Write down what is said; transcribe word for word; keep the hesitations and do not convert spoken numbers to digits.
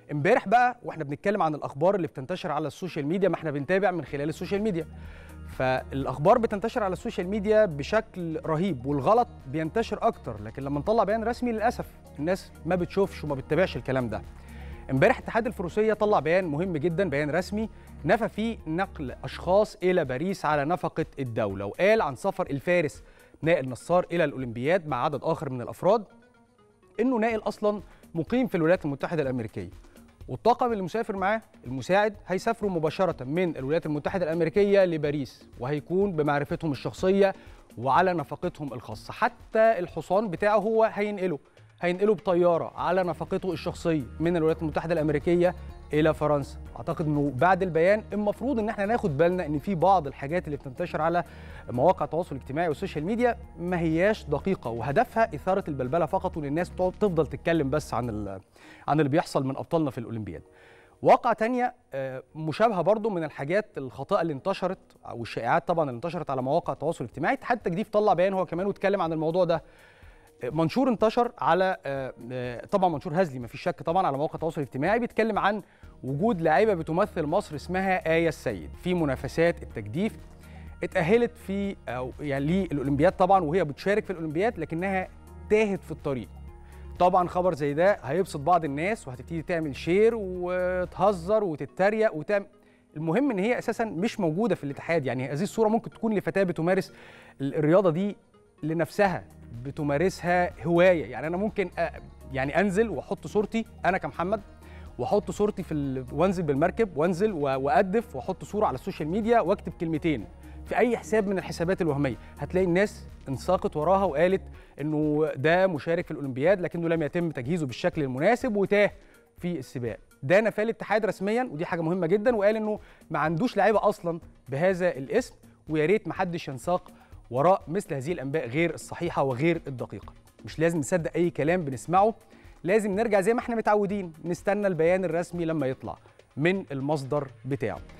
امبارح بقى واحنا بنتكلم عن الاخبار اللي بتنتشر على السوشيال ميديا، ما احنا بنتابع من خلال السوشيال ميديا، فالاخبار بتنتشر على السوشيال ميديا بشكل رهيب والغلط بينتشر اكتر، لكن لما نطلع بيان رسمي للاسف الناس ما بتشوفش وما بتتابعش الكلام ده. امبارح اتحاد الفروسيه طلع بيان مهم جدا، بيان رسمي نفى فيه نقل اشخاص الى باريس على نفقه الدوله، وقال عن سفر الفارس نائل نصار الى الاولمبياد مع عدد اخر من الافراد انه نائل اصلا مقيم في الولايات المتحده الامريكيه، والطاقم اللي مسافر معاه المساعد هيسافروا مباشره من الولايات المتحده الامريكيه لباريس، وهيكون بمعرفتهم الشخصيه وعلى نفقتهم الخاصه، حتى الحصان بتاعه هو هينقله هينقله بطياره على نفقته الشخصيه من الولايات المتحده الامريكيه الى فرنسا. اعتقد انه بعد البيان المفروض ان احنا ناخد بالنا ان في بعض الحاجات اللي بتنتشر على مواقع التواصل الاجتماعي والسوشيال ميديا ما هياش دقيقه، وهدفها اثاره البلبله فقط، وان الناس تفضل تتكلم بس عن عن اللي بيحصل من ابطالنا في الاولمبياد. واقعة تانية مشابهة برضو من الحاجات الخاطئة اللي انتشرت او الشائعات طبعا اللي انتشرت على مواقع التواصل الاجتماعي، اتحاد التجديف طلع بيان هو كمان واتكلم عن الموضوع ده. منشور انتشر على طبعا منشور هزلي ما فيش شك طبعا على مواقع التواصل الاجتماعي، بيتكلم عن وجود لاعيبه بتمثل مصر اسمها آية السيد في منافسات التجديف، اتأهلت في أو يعني للأولمبياد طبعا وهي بتشارك في الأولمبياد، لكنها تاهت في الطريق. طبعا خبر زي ده هيبسط بعض الناس وهتبتدي تعمل شير وتهزر وتتريق وتعمل، المهم ان هي اساسا مش موجوده في الاتحاد. يعني هذه الصوره ممكن تكون لفتاه بتمارس الرياضه دي لنفسها، بتمارسها هوايه. يعني انا ممكن يعني انزل واحط صورتي انا كمحمد، واحط صورتي في ال... وانزل بالمركب وانزل وادف واحط صوره على السوشيال ميديا واكتب كلمتين في اي حساب من الحسابات الوهميه، هتلاقي الناس انساقت وراها وقالت انه ده مشارك في الاولمبياد لكنه لم يتم تجهيزه بالشكل المناسب وتاه في السباق. ده نفاه الاتحاد رسميا، ودي حاجه مهمه جدا، وقال انه ما عندوش لعيبه اصلا بهذا الاسم، ويا ريت ما حدش ينساق وراء مثل هذه الانباء غير الصحيحه وغير الدقيقه. مش لازم نصدق اي كلام بنسمعه، لازم نرجع زي ما احنا متعودين نستنى البيان الرسمي لما يطلع من المصدر بتاعه.